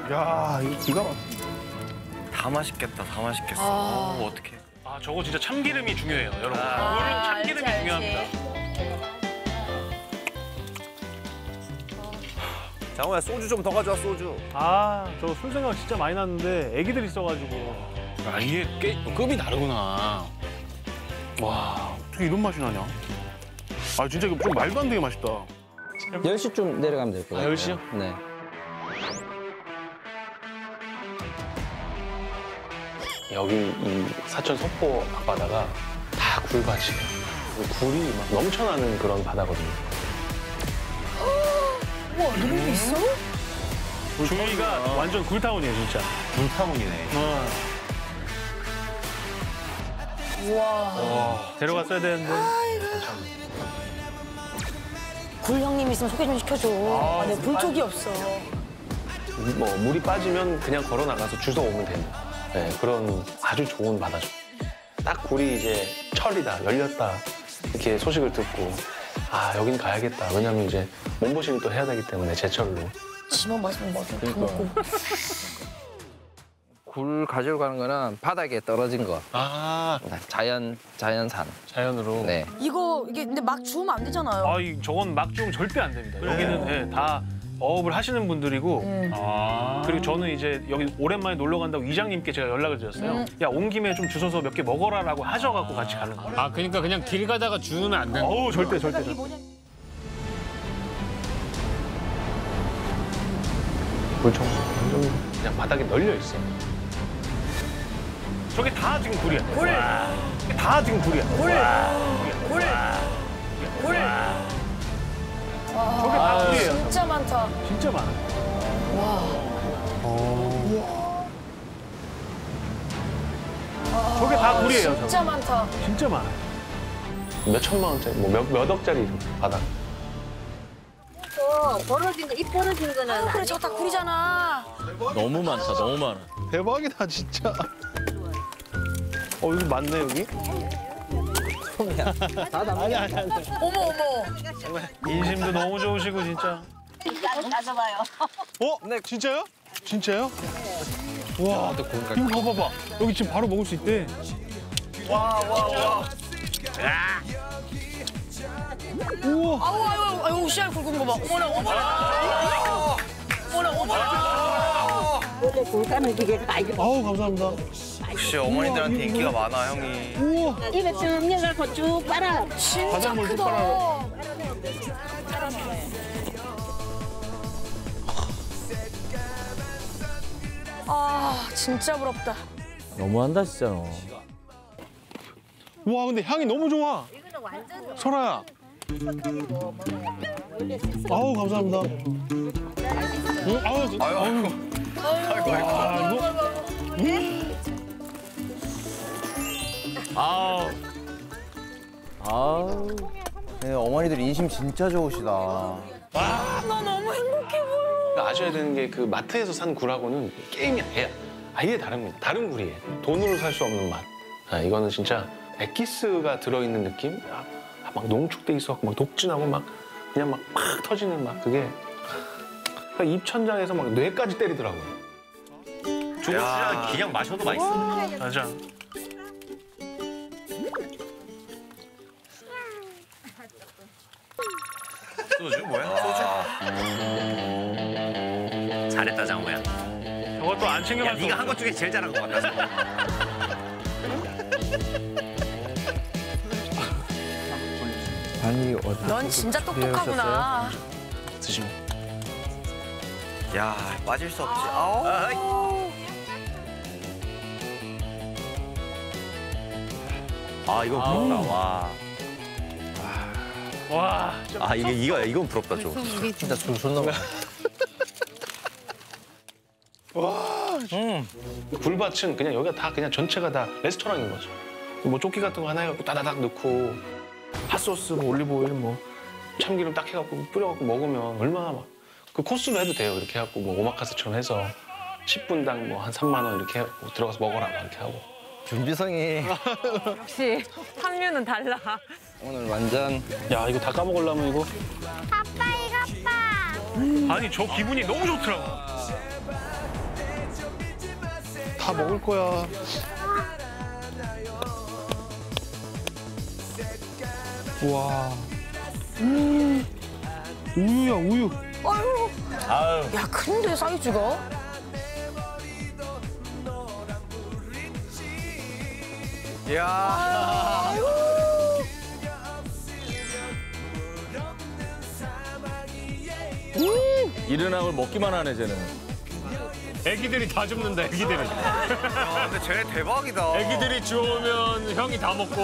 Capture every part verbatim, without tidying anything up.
야, 이거 기가 막혀. 다 맛있겠다, 다 맛있겠어. 아. 어, 어떡해. 아, 저거 진짜 참기름이 중요해요, 여러분. 아. 굴은 참기름이 알지, 중요합니다. 장호야, 소주 좀 더 가져와, 소주. 아, 저 술 생각 진짜 많이 났는데 애기들 있어가지고. 아, 이게 꽤 급이 다르구나. 와, 어떻게 이런 맛이 나냐? 아, 진짜 이거 좀 말도 안 되게 맛있다. 열 시쯤 내려가면 될 것 같아요. 열 시요? 네. 여기 이 사천 속보 앞바다가 다 굴밭이에요. 굴이 막 넘쳐나는 그런 바다거든요. 우와, 이런 게 있어? 주위가 완전 굴타운이에요, 진짜. 불타운이네. 어. 우와. 데려갔어야 되는데. 굴 형님 있으면 소개 좀 시켜줘. 아, 내 불쪽이 없어. 뭐 물이 빠지면 그냥 걸어 나가서 주워 오면 되는 네, 그런 아주 좋은 바다죠. 딱 굴이 이제 철이다, 열렸다 이렇게 소식을 듣고 아 여긴 가야겠다. 왜냐면 이제 몸보신을 또 해야 되기 때문에 제철로. 지만 마시면 뭐좀 먹고. 굴 가지러 가는 거는 바닥에 떨어진 거. 아, 자연, 자연산. 자연으로. 네. 이거 이게 근데 막 주우면 안 되잖아요. 아, 이, 저건 막 주우면 절대 안 됩니다. 여기는 예, 다 어업을 하시는 분들이고 음. 아. 그리고 저는 이제 여기 오랜만에 놀러 간다고 이장님께 제가 연락을 드렸어요. 음. 야, 온 김에 좀 주워서 몇 개 먹어라라고 하셔갖고 같이 가는 거예요. 아, 그러니까 그냥 길 가다가 주우면 안 된다. 어우, 절대, 절대, 절대. 물총 완전 그냥 바닥에 널려 있어요. 저게 다 지금 굴이야. 굴. 저게 다 지금 굴이야. 굴. 굴. 굴. 저게 다 굴이에요. 진짜 많다. 진짜 많아. 와. 저게 다 굴이에요. 저거. 진짜 많다. 진짜 많아. 몇 천만 원짜리, 뭐 몇 몇 억짜리 바닥. 또 벌어진 거, 입 벌어진 거는 아, 그래, 저거 다 굴이잖아. 너무 많다, 너무 많아. 대박이다, 진짜. 어, 여기 맞네, 여기? 어머, 어머. 인심도 너무 좋으시고, 진짜. 따져봐요. 어? 네. 진짜요? 진짜요? 와, 이거 봐봐봐. 여기 지금 바로 먹을 수 있대. 와, 와, 와. 우와. 아우, 아우, 아우, 씨알 굵은 거 봐. 어머나, 어머나. 어머나, 어머나. 원래 굴가는 기계가 아니고 아우, 감사합니다. 역시 어머니들한테 인기가 많아, 형이. 우와. 입에 쭉 열어갖고 쭉 빨아. 진짜 바닷물 쭉 크다. 빨아라. 아, 진짜 부럽다. 너무한다, 진짜 너. 와, 근데 향이 너무 좋아. 이거는 완전 설아야. 아우, 감사합니다. 응? 아우, 아유, 아유. 아이고, 아이고. 아, 이거. 아, 아우. 네, 어머니들 인심 진짜 좋으시다. 나 너무 행복해 보여. 그러니까 아셔야 되는 게 그 마트에서 산 굴하고는 게임이 아예, 아예 다릅니다. 다른 굴이에요. 돈으로 살 수 없는 맛. 아, 이거는 진짜 엑기스가 들어있는 느낌? 아, 막 농축돼 있어갖고 막 독진하고 막 그냥 막 팍 터지는 막 그게 그러니까 입천장에서 막 뇌까지 때리더라고요. 야, 그냥 마셔도 맛있어. 맞아. 소주 뭐야? 소주? 잘했다, 장호야. 저것도 안 야, 챙겨갈 수 네가 한 없어. 것 중에 제일 잘한 것 같다. 아니, 어디. 넌 진짜 똑똑하구나. 드시고. 야, 빠질 수 없지. 아우. 아, 이건 부럽다. 와. 와, 아, 이게 이거 이건 부럽다 좀. 진짜 술술 넘어. 굴밭은 그냥 여기가 다 그냥 전체가 다 레스토랑인 거죠. 뭐 조끼 같은 거 하나 해갖고 따다닥 넣고 핫소스, 뭐 올리브오일, 뭐 참기름 딱 해갖고 뿌려갖고 먹으면 얼마나 막 그 코스로 해도 돼요. 이렇게 해갖고 뭐 오마카세처럼 해서 십 분당 뭐 한 삼만 원 이렇게 해갖고 들어가서 먹어라 막 이렇게 하고. 준비성이 역시 삼류는 달라. 오늘 완전. 야 이거 다 까먹으려면 이거. 아빠 이거 봐. 아니 저 기분이 너무 좋더라고. 다 먹을 거야. 와. 음. 우유야 우유. 아유. 아유. 야, 큰데 사이즈가? 이야. 이른 걸 먹기만 하네 쟤는. 애기들이 다 줍는다, 애기들이. 야, 근데 쟤 대박이다. 애기들이 주우면 형이 다 먹고.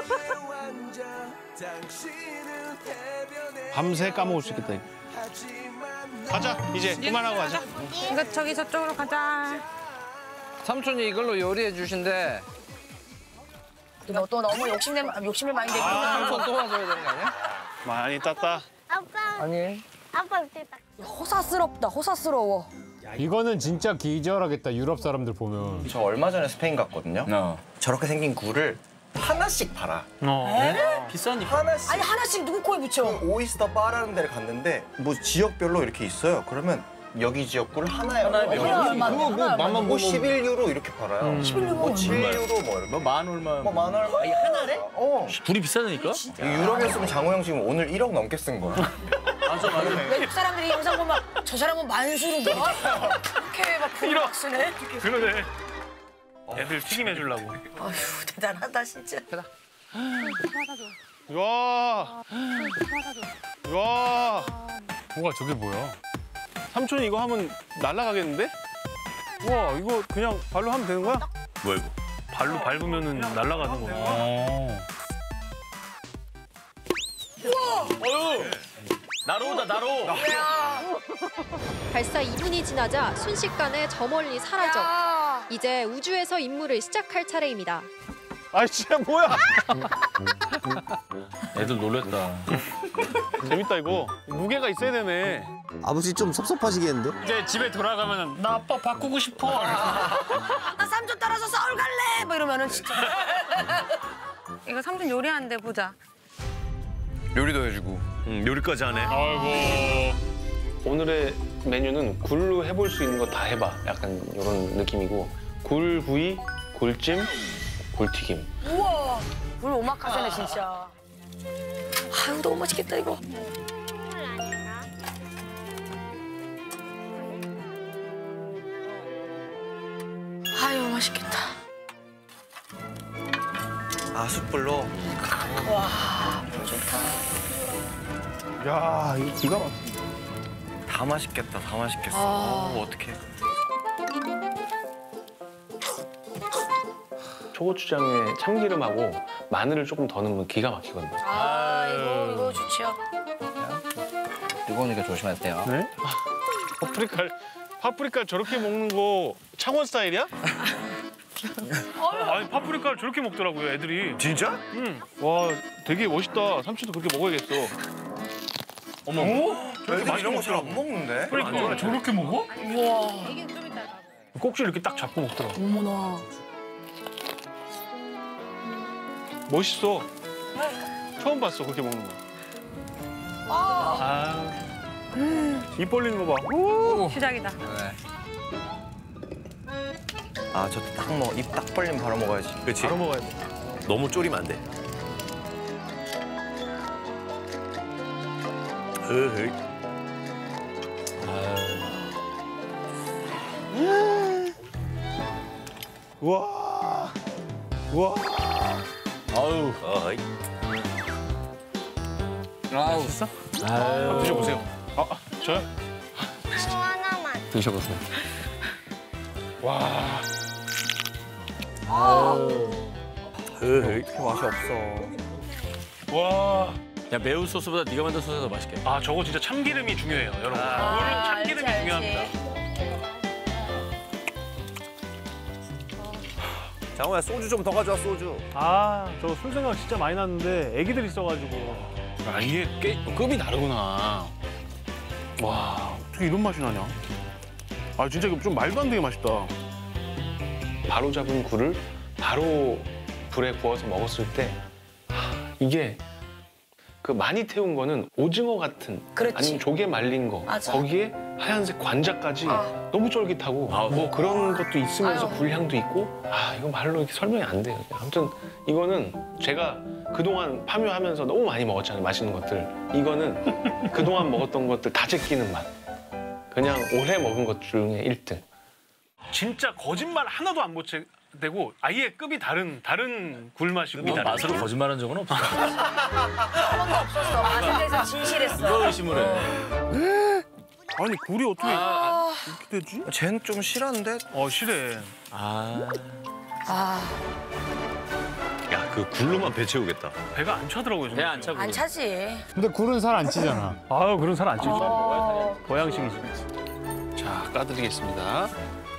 밤새 까먹을 수 있겠다. 이거. 가자 이제 그만하고 가자. 이거 저기 저쪽으로 가자. 삼촌이 이걸로 요리해 주신대. 너 또 너무 욕심내, 욕심을 많이 내구나. 삼촌 또 와줘야 되는 거 아니야? 많이 땄다. 아빠. 아니. 아빠 그때 딱. 호사스럽다, 호사스러워. 이거는 진짜 기절하겠다, 유럽 사람들 보면. 저 얼마 전에 스페인 갔거든요. 어. 저렇게 생긴 굴을 하나씩 팔아. 비싸니까. 하나씩. 아니, 하나씩 누구 코에 붙여? 오이스터 바라는 데를 갔는데 뭐 지역별로 이렇게 있어요. 그러면 여기 지역 굴 하나에 하나에 얼마? 몇 얼마, 얼마, 뭐, 뭐, 얼마, 뭐, 뭐 십일 유로 이렇게 팔아요. 십일 유로 뭐 칠 유로 뭐 이렇게. 뭐만 얼마. 뭐만 얼마? 아니 하나래? 어. 둘이 비싸다니까? 이 유럽이었으면 장호 형 지금 오늘 일억 넘게 쓴 거야. 맞아 맞아. 외국 사람들이 영상 보면 저 사람은 만수로 뭐? 그렇게 막 돈을 막 쓰네? 그러네. 애들 튀김 해주려고. 아휴, 대단하다, 진짜. 와. 와. 뭐가 저게 뭐야? 삼촌이 이거 하면 날아가겠는데? 와 이거 그냥 발로 하면 되는 거야? 뭐야 이거? 발로 밟으면은 날아가는 거. 나로다 나로. 발사 이 분이 지나자 순식간에 저 멀리 사라져 이제 우주에서 임무를 시작할 차례입니다. 아 진짜 뭐야? 애들 놀랬다. 재밌다 이거. 무게가 있어야 되네. 아버지 좀 섭섭하시겠는데? 이제 집에 돌아가면 나 아빠 바꾸고 싶어. 나 삼촌 따라서 서울 갈래! 뭐 이러면은 진짜. 이거 삼촌 요리하는데 보자. 요리도 해주고. 응, 요리까지 하네. 아이고. 오늘의 메뉴는 굴로 해볼 수 있는 거 다 해봐. 약간 이런 느낌이고 굴구이, 굴찜, 굴튀김. 우와, 물 오마카세네, 진짜. 아유, 너무 맛있겠다, 이거. 아유, 맛있겠다. 아 숯불로. 와, 좋다. 야 이거 기가 막. 다 맛있겠다. 다 맛있겠어. 아. 어, 어떡해. 초고추장에 참기름하고 마늘을 조금 더 넣으면 기가 막히거든요. 아, 이거, 이거 좋지요. 뜨거우니까 조심해야 돼요. 네? 파프리카 파프리카 저렇게 먹는 거 창원 스타일이야? 아니 파프리카를 저렇게 먹더라고요, 애들이. 진짜? 응. 와 되게 멋있다. 삼촌도 그렇게 먹어야겠어. 어머. 애들 이런 거 잘 안 먹는데? 그러니까 저렇게 먹어? 우와, 꼭지 이렇게 딱 잡고 먹더라고. 어머나. 멋있어. 처음 봤어 그렇게 먹는 거. 아. 입 벌리는 거 봐. 오. 시작이다. 아, 저 딱 먹어. 입 딱 벌리면 바로 먹어야지. 그렇지. 바로 먹어야 돼. 너무 졸이면 안 돼. 으흐. 와. 와. 아유. 어이. 아우. 한번 드셔보세요. 아, 아 저요? 하나만. 드셔보세요. 와. 으흐. 그렇게 맛이 없어. 와. 야 매운 소스보다 네가 만든 소스가 더 맛있겠다. 아 저거 진짜 참기름이 중요해요, 여러분. 아, 굴은 참기름이 알지, 알지. 중요합니다. 장호야 소주 좀 더 가져와 소주. 아, 저 술 생각 진짜 많이 났는데 애기들 있어가지고. 아 이게 꽤 급이 다르구나. 와, 어떻게 이런 맛이 나냐? 아, 진짜 이거 좀 말도 안 되게 맛있다. 바로 잡은 굴을 바로 불에 구워서 먹었을 때 하, 이게 그 많이 태운 거는 오징어 같은 그렇지. 아니면 조개 말린 거 맞아. 거기에 하얀색 관자까지 아. 너무 쫄깃하고 아, 뭐 그런 것도 있으면서 아유. 불향도 있고 아 이거 말로 이렇게 설명이 안 돼요. 아무튼 이거는 제가 그동안 파묘하면서 너무 많이 먹었잖아요. 맛있는 것들. 이거는 그동안 먹었던 것들 다 제끼는 맛. 그냥 올해 먹은 것 중에 일 등. 진짜 거짓말 하나도 안 보채되고 아예 급이 다른 다른 굴맛이고 넌 맛으로 거짓말한 적은 없어. 한 번도 없었어. 맛에 대해서 진실했어. 누가 의심을 해? 아니 굴이 어떻게 아, 이렇게 되지? 쟤는 좀 실한데? 어 실해. 아. 아, 야, 그 굴로만 배 채우겠다. 배가 안 차더라고요. 배 안 차고. 안 차지. 근데 굴은 살 안 찌잖아. 아유 그런 살 안 찌죠. 어. 보양식이지. 자 까드리겠습니다.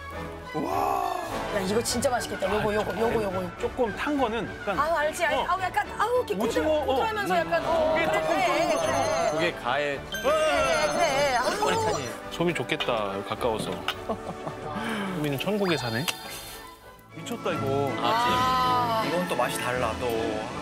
야, 이거 진짜 맛있겠다. 요거, 요거, 요거, 요거. 조금 탄 거는 약간 아우, 알지, 알지. 어. 아우, 약간, 아우, 이렇게 오징어, 어. 꼬들하면서 약간, 어, 그게 그래, 조금 그래, 그래. 그게 가에 그래, 그래. 아우. 꼬리타니. 소미 좋겠다 가까워서. 소미는 천국에 사네. 미쳤다 이거. 아, 이건 또 맛이 달라, 또.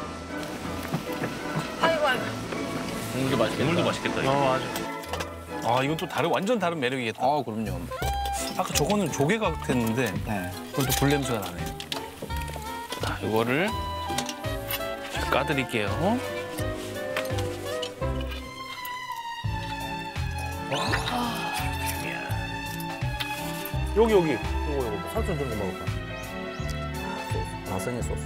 아이고, 아이고. 이게 맛있겠다. 국물도 맛있겠다. 이거. 어 맞아. 아 이건 또 다른 완전 다른 매력이겠다. 아 그럼요. 아까 저거는 조개 같았는데 네. 그건 또 굴 냄새가 나네. 자 이거를 자, 까드릴게요. 여기 여기. 요거 요거 설탕 좀 먹을까? 나성의 소스.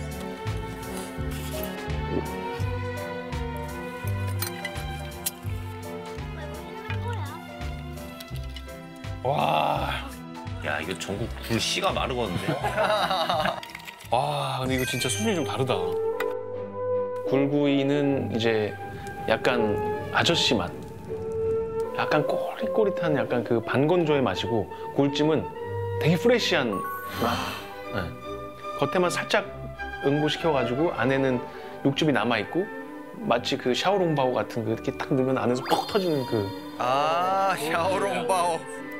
와. 야, 이거 전국 굴 씨가 마르겠는데. 와 근데 이거 진짜 수준이 좀 다르다. 굴구이는 이제 약간 아저씨 맛. 약간 꼬릿꼬릿한 약간 그 반건조의 맛이고 굴찜은 되게 프레시한 맛. 네. 겉에만 살짝 응고시켜가지고 안에는 육즙이 남아있고 마치 그 샤오롱바오 같은 그 이렇게 딱 넣으면 안에서 퍽 터지는 그 아, 샤오롱바오.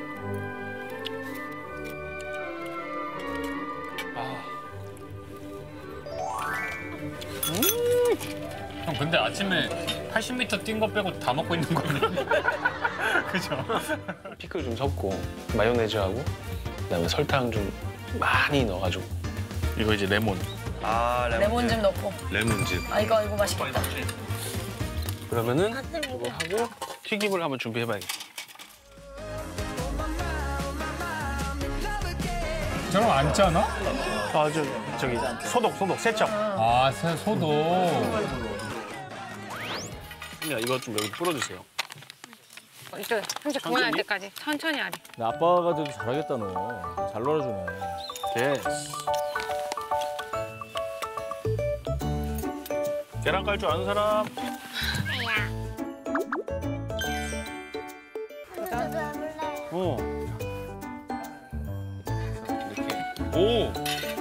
형 근데 아침에 팔십 미터 뛴 거 빼고 다 먹고 있는 거네. 그죠? 피클 좀 섞고 마요네즈하고 그다음에 설탕 좀 많이 넣어가지고 이거 이제 레몬. 아, 레몬. 레몬 좀 넣고. 레몬즙. 아, 이거, 이거 맛있겠다. 그러면은 이거 하고 튀김을 한번 준비해봐야겠다. 저럼 안 짜나? 아 저 저기 소독 소독 세척. 아, 새 소도. 야 이거 좀 여기 뿌려주세요. 이쪽 삼촌 그만할 때까지 천천히 하래. 나 아빠가 돼도 잘하겠다 너. 잘 놀아주네. 됐어. 계란 깔 줄 아는 사람? 어. 이렇게. 오.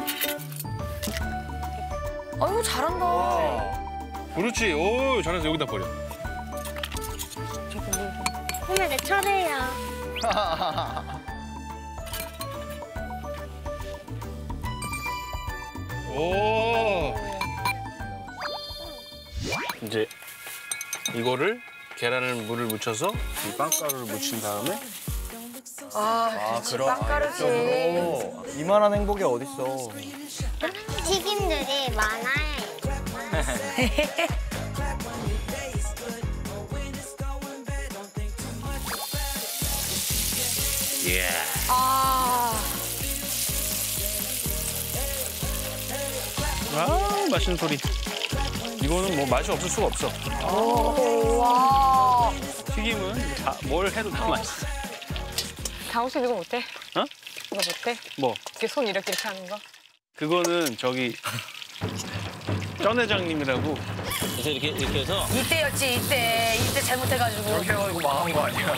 아이고, 잘한다. 그렇지. 오 잘해서 여기다 버려. 오늘 내 차례야. 오. 이제 이거를 계란을 물을 묻혀서 이 빵가루를 묻힌 다음에 아, 그렇지. 빵가루지. 오, 이만한 행복이 어딨어. 튀김들이 많아요. 예. 아, 아 맛있는 소리. 이거는 뭐 맛이 없을 수가 없어. 오, 와. 튀김은 다, 뭘 해도 다 맛있어. 다우스 이거 못해? 어? 이거 못해? 뭐 이렇게 손 이렇게 이렇게 하는 거? 그거는 저기 전 회장님이라고. 그래서 이렇게 이렇게 해서 이때였지, 이때. 이때 잘못해가지고. 이렇게 해가지고 망한 거 아니야?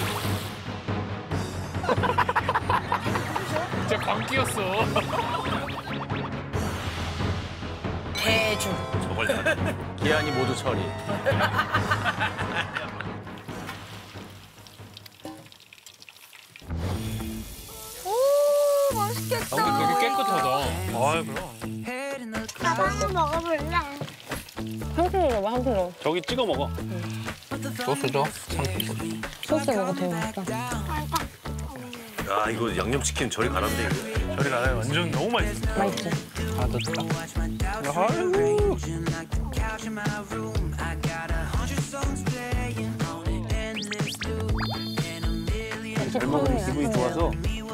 진짜 광기였어. 대주. 저걸 다. 기한이 모두 처리. 오, 맛있겠다. 아, 근데 되게 깨끗하다. 아 그럼. 나도 한번 먹어볼래. 한 푼 넣어봐, 한 푼 넣어. 저기 찍어 먹어. 소스 줘. 소스 먹어, 되게 맛있다. 야 이거 양념치킨 저리 가란데 이거. 저리 가요. 완전 너무 맛있어. 맛있지? 하나 더 줄까? 잘 먹으니 기분이 좋아서.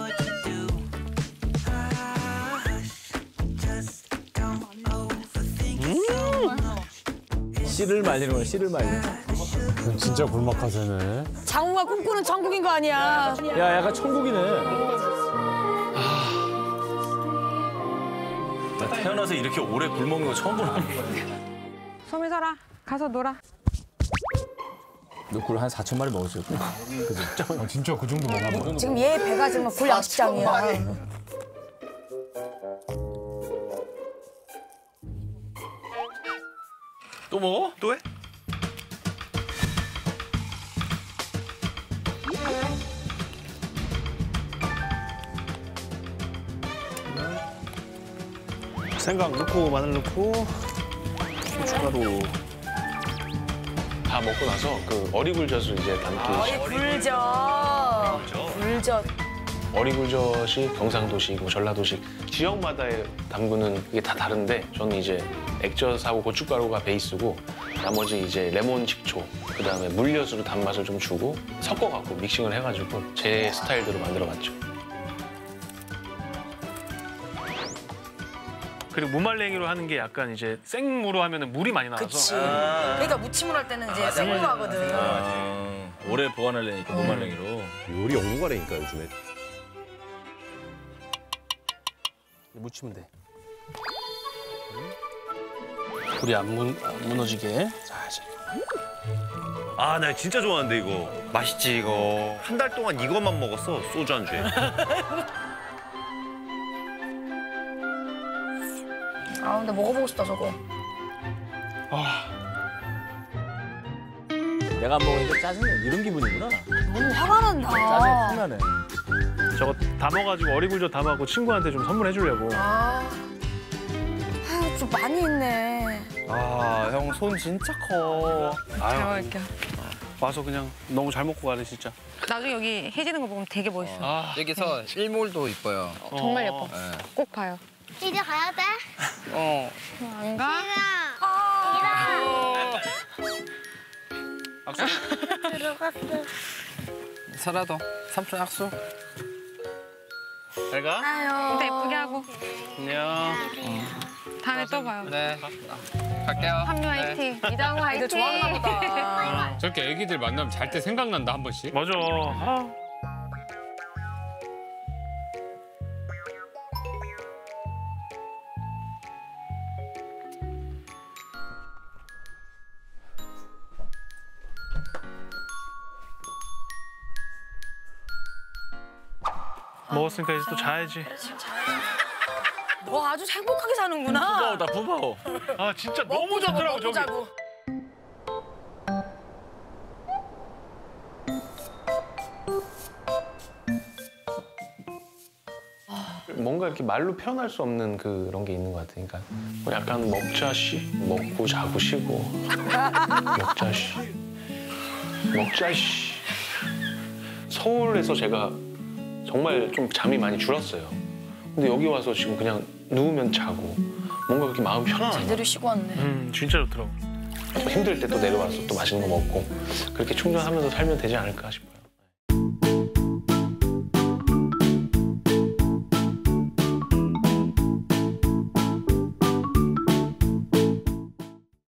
씨를 말리는 거야, 씨를 말리는 거야. 진짜 굴막하세네. 장우가 꿈꾸는 천국인 거 아니야. 야, 약간 천국이네. 나 태어나서 이렇게 오래 굴먹는 거 처음 보는 소미설아, 가서 놀아. 너 굴 한 사천 마리 먹었을 거야. 아, 진짜 그 정도 먹나? 지금 얘 배가 지금 굴 양식장이야. 또 먹어? 또 해? 생강 넣고 마늘 넣고 고춧가루. 다 먹고 나서 그 어리굴젓을 이제 담기 시작. 굴젓. 굴젓. 어리굴젓이 경상도식, 뭐 전라도식 지역마다의 담그는 그게 다 다른데 저는 이제 액젓하고 고춧가루가 베이스고 나머지 이제 레몬 식초 그다음에 물엿으로 단맛을 좀 주고 섞어갖고 믹싱을 해가지고 제 스타일대로 만들어봤죠. 그리고 무말랭이로 하는 게 약간 이제 생무로 하면은 물이 많이 나와서. 그치. 그러니까 무침을 할 때는 이제 생으로 하거든. 아, 오래 보관하려니까 무말랭이로. 요리 연구가라니까 요즘에. 묻히면 돼. 굴이 안, 무, 안 무너지게. 살살. 아 나 진짜 좋아하는데 이거. 맛있지 이거. 한 달 동안 이것만 먹었어 소주 안주에. 아 근데 먹어보고 싶다 저거. 내가 안 먹으니까 짜증나. 이런 기분이구나. 너무 화가 난다. 짜증이 확 나네. 저거 담아가지고 어리굴젓 담아갖고 친구한테 좀 선물해 주려고. 아, 아유, 좀 많이 있네. 아, 형 손 진짜 커. 잘 먹을게요. 와서 그냥 너무 잘 먹고 가네 진짜. 나중에 여기 해지는 거 보면 되게 멋있어. 아, 여기서 실물도 이뻐요. 정말 예뻐. 꼭 봐요. 이제 가야 돼? 어. 안 가? 들어갔어. 설아도 삼촌 악수. 잘 가. 이따 예쁘게 하고. 안녕. 다음에 또 봐요. 네. 갈게요. 한류 화이팅. 이다우 화이팅. 애들 좋아하나 보다. 저렇게 애기들 만나면 잘 때 생각난다 한 번씩. 맞아. 아. 먹었으니까 이제 또 자야지. 너 아주 행복하게 사는구나. 나 부바오. 아 진짜 너무 먹고 자고 좋더라고 먹고 저기. 자고. 뭔가 이렇게 말로 표현할 수 없는 그런 게 있는 것 같아. 그러니까 뭐 약간 먹자 쉬, 먹고 자고 쉬고 먹자 쉬, 먹자 쉬. 서울에서 제가 정말 좀 잠이 많이 줄었어요. 근데 여기 와서 지금 그냥 누우면 자고 뭔가 그렇게 마음 편안한 제대로 쉬고 왔네. 음 진짜 좋더라고. 또 힘들 때 또 내려와서 또 맛있는 거 먹고 그렇게 충전하면서 살면 되지 않을까 싶어요.